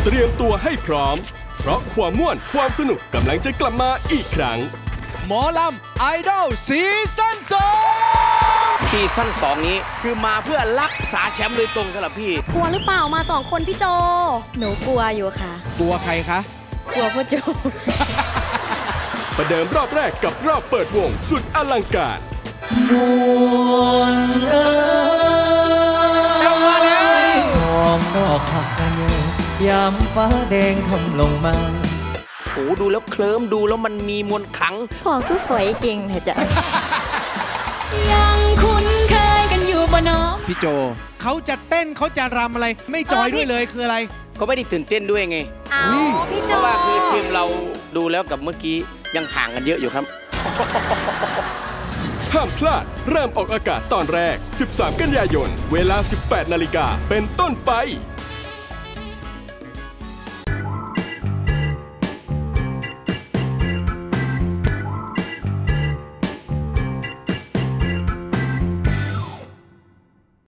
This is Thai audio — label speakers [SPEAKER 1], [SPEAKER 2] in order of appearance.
[SPEAKER 1] เตรียมตัวให้พร้อมเพราะความม่วนความสนุกกำลังจะกลับมาอีกครั้ง
[SPEAKER 2] หมอลำไอดอลซีซั่น2
[SPEAKER 3] ซีซั่น2นี้คือมาเพื่อรักษาแชมป์โดยตรงสำหรับพี่
[SPEAKER 4] กลัวหรือเปล่ามา2คนพี่โจหนูกลัวอยู่ค่ะ
[SPEAKER 2] กลัวใครคะ
[SPEAKER 4] กลัวพ่อโจ
[SPEAKER 1] ประเดิมรอบแรกกับรอบเปิดวงสุดอลังการ
[SPEAKER 5] มวนหอมดอกผักกระเยยามฟ้าแดงทำลงมา
[SPEAKER 3] โหดูแล้วเคลิ้มดูแล้วมันมีมวลขัง
[SPEAKER 4] พอคือฝอยเก่งเถอะจ้ะ
[SPEAKER 6] ยังคุ้นเคยกันอยู่บ่น้อง
[SPEAKER 2] พี่โจเขาจะเต้นเขาจะรำอะไรไม่จอยด้วยเลยคืออะไร
[SPEAKER 3] ก็ไม่ได้ตื่นเต้นด้วยไง
[SPEAKER 4] พี่โจ
[SPEAKER 3] เพราะว่าคือทีมเราดูแล้วกับเมื่อกี้ยังห่างกันเยอะอยู่ครับ
[SPEAKER 1] ห้ามพลาดเริ่มออกอากาศตอนแรก13 กันยายนเวลา 18 นาฬิกาเป็นต้นไป